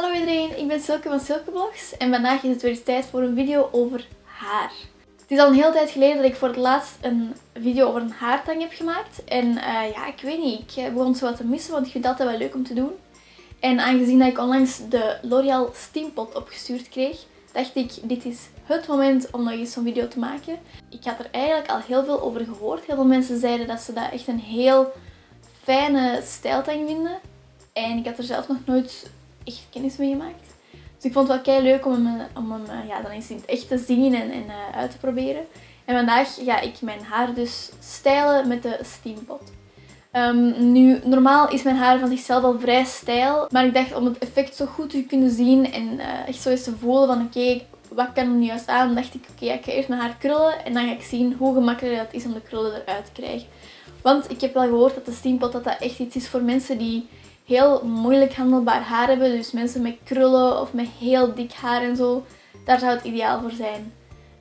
Hallo iedereen, ik ben Silke van Silkeblogs en vandaag is het weer eens tijd voor een video over haar. Het is al een hele tijd geleden dat ik voor het laatst een video over een haartang heb gemaakt. En ja, ik weet niet, ik begon zo wat te missen, want ik vind het altijd wel leuk om te doen. En aangezien dat ik onlangs de L'Oreal Steampot opgestuurd kreeg, dacht ik, dit is het moment om nog eens zo'n video te maken. Ik had er eigenlijk al heel veel over gehoord. Heel veel mensen zeiden dat ze dat echt een heel fijne stijltang vinden. En ik had er zelf nog nooit echt kennis mee gemaakt. Dus ik vond het wel kei leuk om hem ja, dan eens in het echt te zien en uit te proberen. En vandaag ga ik mijn haar dus stylen met de Steampot. Nu, normaal is mijn haar van zichzelf al vrij stijl. Maar ik dacht om het effect zo goed te kunnen zien en echt zo eens te voelen van oké, wat kan er nu juist aan? Dan dacht ik oké, ik ga eerst mijn haar krullen en dan ga ik zien hoe gemakkelijk het is om de krullen eruit te krijgen. Want ik heb wel gehoord dat de Steampot dat echt iets is voor mensen die heel moeilijk handelbaar haar hebben. Dus mensen met krullen of met heel dik haar en zo. Daar zou het ideaal voor zijn.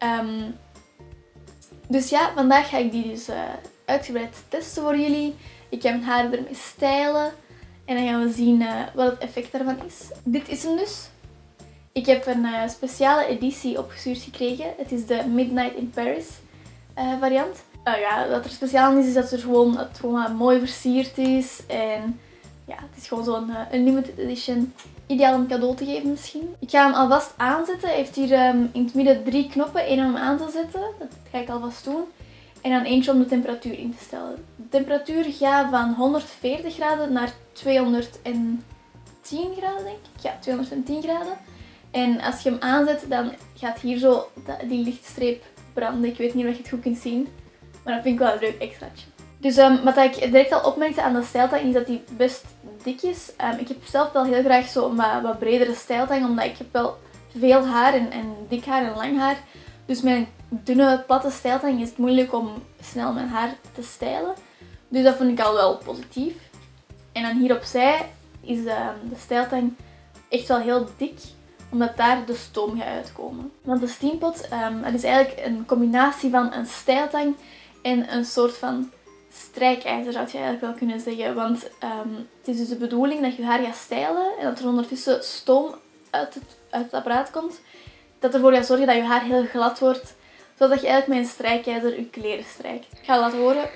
Dus ja, vandaag ga ik die dus uitgebreid testen voor jullie. Ik ga mijn haar ermee stylen. En dan gaan we zien wat het effect daarvan is. Dit is hem dus. Ik heb een speciale editie opgestuurd gekregen. Het is de Midnight in Paris variant. Ja, wat er speciaal aan is dat het gewoon mooi versierd is. En ja, het is gewoon zo'n limited edition. Ideaal om cadeau te geven misschien. Ik ga hem alvast aanzetten. Hij heeft hier in het midden 3 knoppen. Eén om hem aan te zetten. Dat ga ik alvast doen. En dan eentje om de temperatuur in te stellen. De temperatuur gaat van 140 graden naar 210 graden, denk ik. Ja, 210 graden. En als je hem aanzet, dan gaat hier zo die lichtstreep branden. Ik weet niet of je het goed kunt zien. Maar dat vind ik wel een leuk extraatje. Dus wat ik direct al opmerkte aan de stijltang is dat die best dik is. Ik heb zelf wel heel graag zo'n wat bredere stijltang, omdat ik heb wel veel haar en dik haar en lang haar. Dus met een dunne, platte stijltang is het moeilijk om snel mijn haar te stijlen. Dus dat vond ik al wel positief. En dan hier opzij is de stijltang echt wel heel dik, omdat daar de stoom gaat uitkomen. Want de Steampot, dat is eigenlijk een combinatie van een stijltang en een soort van strijkijzer, zou je eigenlijk wel kunnen zeggen. Want het is dus de bedoeling dat je haar gaat stijlen en dat er ondertussen stoom uit het apparaat komt. Dat ervoor gaat zorgen dat je haar heel glad wordt, zodat je eigenlijk met een strijkijzer je kleren strijkt. Ik ga laten horen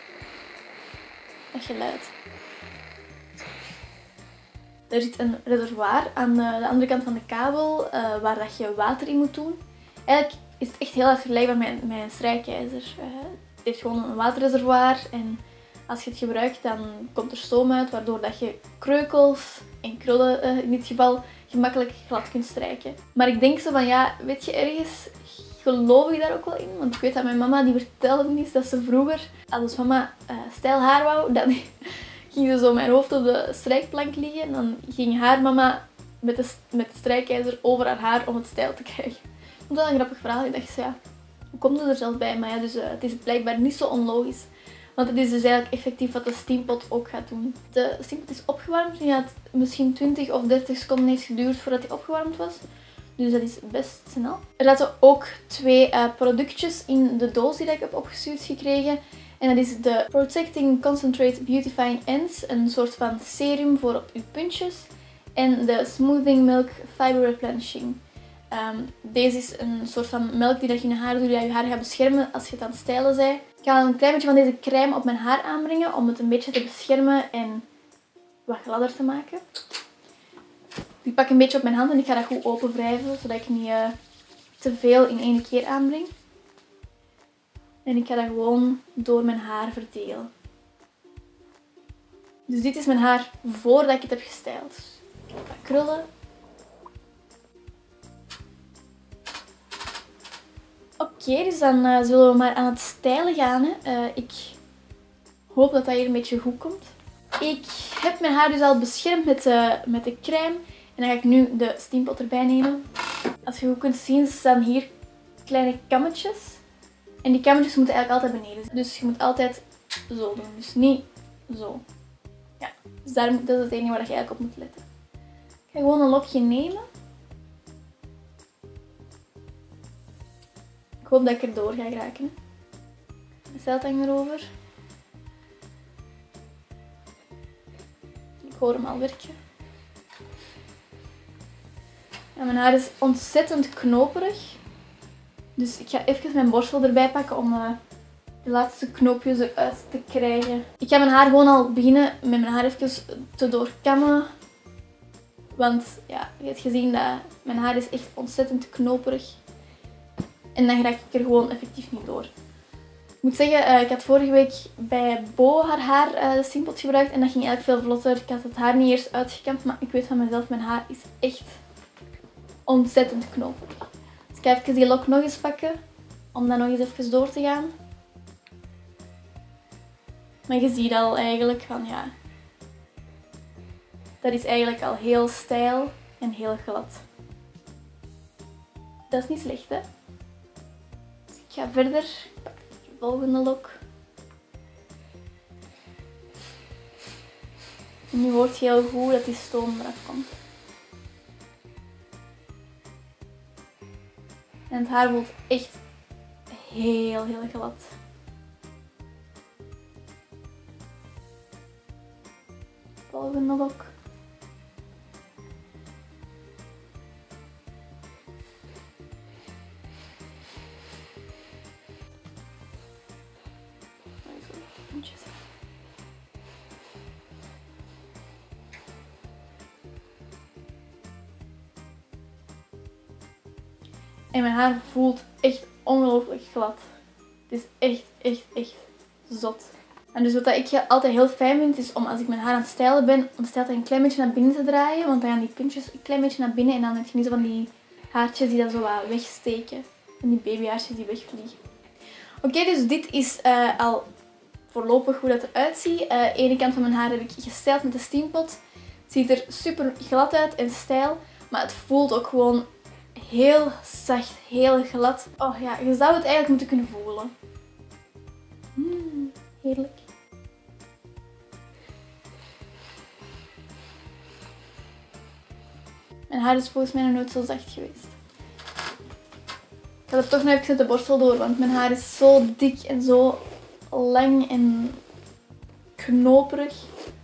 dat geluid. Er zit een reservoir aan de andere kant van de kabel waar dat je water in moet doen. Eigenlijk is het echt heel erg vergelijkbaar met een strijkijzer. Het heeft gewoon een waterreservoir en als je het gebruikt dan komt er stoom uit waardoor dat je kreukels en krullen in dit geval gemakkelijk glad kunt strijken. Maar ik denk zo van ja, weet je, ergens geloof ik daar ook wel in. Want ik weet dat mijn mama die vertelde me dat ze vroeger, als mama stijl haar wou, dan ging ze zo mijn hoofd op de strijkplank liggen. En dan ging haar mama met de strijkijzer over haar om het stijl te krijgen. Ik vond dat een grappig verhaal. Ik dacht zo ja, hoe komt het er zelf bij? Maar ja, dus het is blijkbaar niet zo onlogisch. Want het is dus eigenlijk effectief wat de Steampot ook gaat doen. De Steampot is opgewarmd. Nu had het misschien 20 of 30 seconden heeft geduurd voordat hij opgewarmd was. Dus dat is best snel. Er zaten ook 2 productjes in de doos die ik heb opgestuurd gekregen. En dat is de Protecting Concentrate Beautifying Ends. Een soort van serum voor op uw puntjes. En de Smoothing Milk Fiber Replenishing. Deze is een soort van melk die dat je in je haar doet, die je haar gaat beschermen als je het aan het stijlen bent. Ik ga een klein beetje van deze crème op mijn haar aanbrengen om het een beetje te beschermen en wat gladder te maken. Ik pak een beetje op mijn hand en ik ga dat goed open wrijven, zodat ik niet te veel in één keer aanbreng. En ik ga dat gewoon door mijn haar verdelen. Dus dit is mijn haar voordat ik het heb gestyled. Dus wat krullen. Oké, dus dan zullen we maar aan het stylen gaan. Hè. Ik hoop dat dat hier een beetje goed komt. Ik heb mijn haar dus al beschermd met de crème. En dan ga ik nu de Steampot erbij nemen. Als je goed kunt zien, staan hier kleine kammetjes. En die kammetjes moeten eigenlijk altijd beneden. Dus je moet altijd zo doen. Dus niet zo. Ja, dus dat is het enige waar je eigenlijk op moet letten. Ik ga gewoon een lokje nemen. Ik hoop dat ik erdoor ga geraken. De stijltang erover. Ik hoor hem al werken. Ja, mijn haar is ontzettend knoperig. Dus ik ga even mijn borstel erbij pakken om de laatste knoopjes eruit te krijgen. Ik ga mijn haar gewoon al beginnen met mijn haar even te doorkammen. Want ja, je hebt gezien dat mijn haar is echt ontzettend knoperig. En dan raak ik er gewoon effectief niet door. Ik moet zeggen, ik had vorige week bij Bo haar de steampot gebruikt en dat ging eigenlijk veel vlotter. Ik had het haar niet eerst uitgekamd, maar ik weet van mezelf, mijn haar is echt ontzettend knoperig. Dus ik ga even die lok nog eens pakken, om dan nog eens even door te gaan. Maar je ziet al eigenlijk van ja, dat is eigenlijk al heel stijl en heel glad. Dat is niet slecht, hè? Dus ik ga verder. Ik pak de volgende lok. En nu hoort je heel goed dat die stoom eraf komt. En het haar voelt echt heel glad. Volgende lok. En mijn haar voelt echt ongelooflijk glad. Het is echt zot. En dus wat ik altijd heel fijn vind, is om als ik mijn haar aan het stylen ben, om het een klein beetje naar binnen te draaien. Want dan gaan die puntjes een klein beetje naar binnen en dan heb je niet zo van die haartjes die dan zo wat wegsteken. En die babyhaartjes die wegvliegen. Oké, dus dit is al voorlopig hoe dat eruit ziet. De ene kant van mijn haar heb ik gestyled met de steampot. Het ziet er super glad uit en stijl. Maar het voelt ook gewoon heel zacht, heel glad. Oh ja, je zou het eigenlijk moeten kunnen voelen. Heerlijk. Mijn haar is volgens mij nog nooit zo zacht geweest. Ik ga er toch nog even de borstel door, want mijn haar is zo dik en zo lang en knoperig.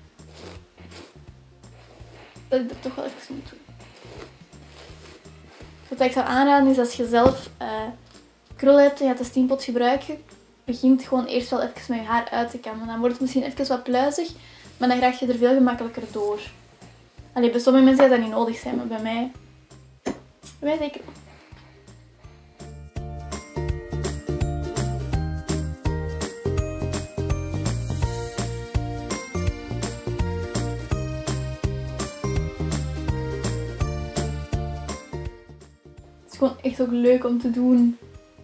Dat ik er toch wel even moet doen. Wat ik zou aanraden is als je zelf krul hebt en je gaat de steampot gebruiken, begint gewoon eerst wel even met je haar uit te kammen. Dan wordt het misschien even wat pluizig, maar dan raak je er veel gemakkelijker door. Allee, bij sommige mensen gaat dat niet nodig zijn, maar bij mij zeker wel. Het is gewoon echt ook leuk om te doen.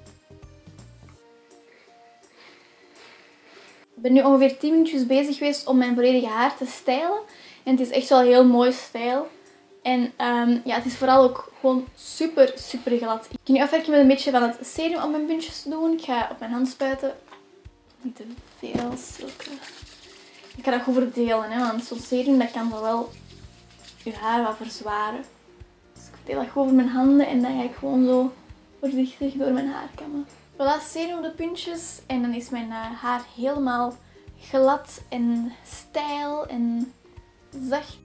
Ik ben nu ongeveer 10 minuutjes bezig geweest om mijn volledige haar te stylen. En het is echt wel een heel mooi stijl. En ja, het is vooral ook gewoon super glad. Ik ga nu afwerken met een beetje van het serum om mijn puntjes te doen. Ik ga op mijn hand spuiten. Niet te veel zulke. Ik ga dat goed verdelen, hè, want zo'n serum dat kan wel je haar wat verzwaren. Dus ik verdeel dat goed over mijn handen en dan ga ik gewoon zo voorzichtig door mijn haar kammen. Voilà, serum op de puntjes en dan is mijn haar helemaal glad en stijl en zacht.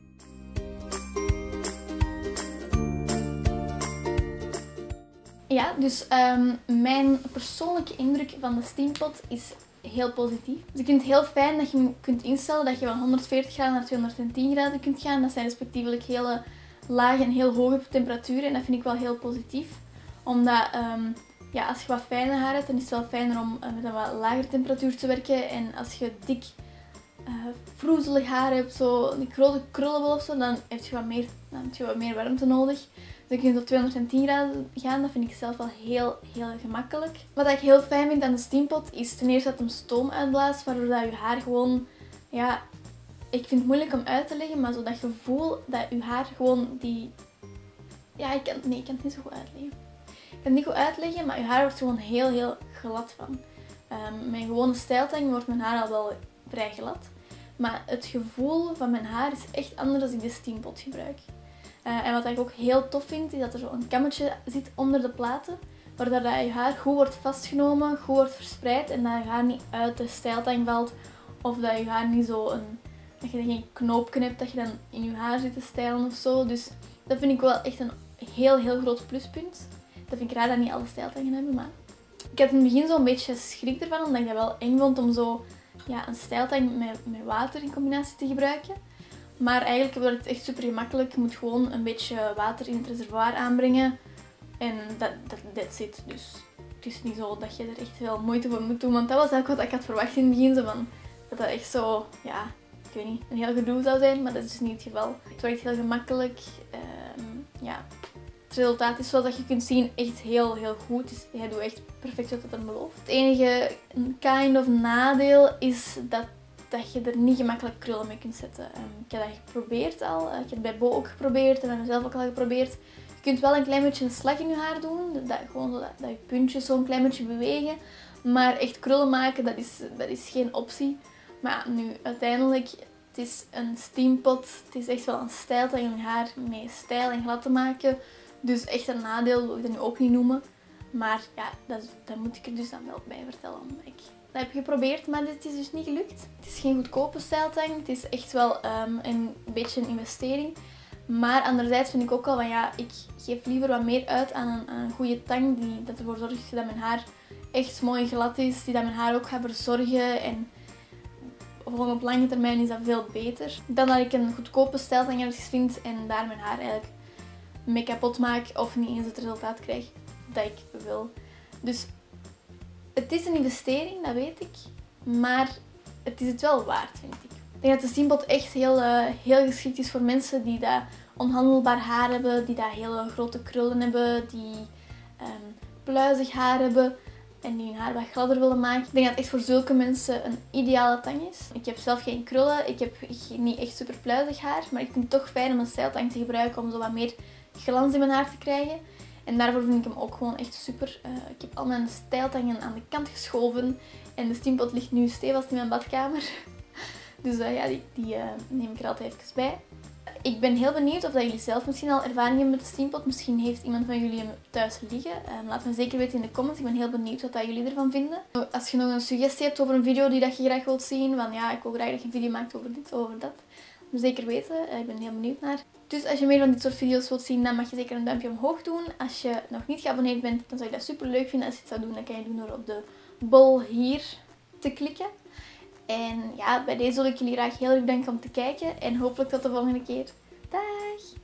Ja, dus mijn persoonlijke indruk van de steampot is heel positief. Dus ik vind het heel fijn dat je kunt instellen dat je van 140 graden naar 210 graden kunt gaan. Dat zijn respectievelijk hele lage en heel hoge temperaturen en dat vind ik wel heel positief. Omdat ja, als je wat fijne haar hebt, dan is het wel fijner om met een wat lagere temperatuur te werken. En als je dik vroezelig haar hebt, zo die grote krullen of zo, dan heb je wat meer warmte nodig. Dus je kunt op 210 graden gaan, dat vind ik zelf wel heel gemakkelijk. Wat ik heel fijn vind aan de steampot is ten eerste dat hem stoom uitblaast, waardoor dat je haar gewoon, ja, ik vind het moeilijk om uit te leggen, maar zo dat gevoel dat je haar gewoon die, ja, ik kan het niet zo goed uitleggen. Ik kan het niet goed uitleggen, maar je haar wordt gewoon heel glad van. Mijn gewone stijltang wordt mijn haar al wel vrij glad. Maar het gevoel van mijn haar is echt anders als ik de steampot gebruik. En wat ik ook heel tof vind, is dat er zo'n kammetje zit onder de platen. Waardoor dat je haar goed wordt vastgenomen, goed wordt verspreid. En dat je haar niet uit de stijltang valt. Of dat je haar niet zo dat je geen knoopje hebt dat je dan in je haar zit te stijlen of zo. Dus dat vind ik wel echt een heel groot pluspunt. Dat vind ik raar dat niet alle stijltangen hebben, maar... Ik had in het begin zo'n beetje schrik ervan, omdat ik dat wel eng vond om zo een stijltang met water in combinatie te gebruiken. Maar eigenlijk wordt het echt super gemakkelijk. Je moet gewoon een beetje water in het reservoir aanbrengen. En that's it. Dus het is niet zo dat je er echt veel moeite voor moet doen. Want dat was eigenlijk wat ik had verwacht in het begin. Zo van, dat echt zo, ja, ik weet niet, een heel gedoe zou zijn. Maar dat is dus niet het geval. Het werkt heel gemakkelijk. Ja. Het resultaat is, zoals dat je kunt zien, echt heel goed. Dus hij doet echt perfect wat het hem belooft. Het enige kind of nadeel is dat je er niet gemakkelijk krullen mee kunt zetten. Ik heb dat geprobeerd al. Ik heb het bij Bo ook geprobeerd en bij mezelf ook al geprobeerd. Je kunt wel een klein beetje een slag in je haar doen. Gewoon dat je puntjes zo'n klein beetje bewegen. Maar echt krullen maken, dat is geen optie. Maar ja, nu uiteindelijk, het is een steampot. Het is echt wel een stijltang om je haar mee stijl en glad te maken. Dus echt een nadeel wil ik dat nu ook niet noemen. Maar ja, dat moet ik er dus dan wel bij vertellen. Dat heb ik geprobeerd, maar dit is dus niet gelukt. Het is geen goedkope stijltang. Het is echt wel een beetje een investering. Maar anderzijds vind ik ook wel van ja, ik geef liever wat meer uit aan een goede tang die ervoor zorgt dat mijn haar echt mooi glad is. Die dat mijn haar ook gaat verzorgen. En gewoon op lange termijn is dat veel beter. Dan dat ik een goedkope stijltang ergens vind en daar mijn haar eigenlijk mee kapot maak of niet eens het resultaat krijg dat ik wil. Dus het is een investering, dat weet ik. Maar het is het wel waard, vind ik. Ik denk dat de steampot echt heel geschikt is voor mensen die dat onhandelbaar haar hebben, die dat hele grote krullen hebben, die pluizig haar hebben en die hun haar wat gladder willen maken. Ik denk dat het echt voor zulke mensen een ideale tang is. Ik heb zelf geen krullen, ik heb niet echt super pluizig haar, maar ik vind het toch fijn om een stijltang te gebruiken om zo wat meer glans in mijn haar te krijgen. En daarvoor vind ik hem ook gewoon echt super. Ik heb al mijn stijltangen aan de kant geschoven en de steampot ligt nu stevast in mijn badkamer. Dus ja, die neem ik er altijd even bij. Ik ben heel benieuwd of dat jullie zelf misschien al ervaring hebben met de steampot. Misschien heeft iemand van jullie hem thuis liggen. Laat me zeker weten in de comments. Ik ben heel benieuwd wat dat jullie ervan vinden. Als je nog een suggestie hebt over een video die dat je graag wilt zien. Van ja, ik wil graag dat je een video maakt over dit of over dat. Zeker weten. Ik ben heel benieuwd naar. Dus als je meer van dit soort video's wilt zien, dan mag je zeker een duimpje omhoog doen. Als je nog niet geabonneerd bent, dan zou ik dat super leuk vinden. Als je het zou doen, dan kan je doen door op de bol hier te klikken. En ja, bij deze wil ik jullie graag heel erg bedanken om te kijken. En hopelijk tot de volgende keer. Dag!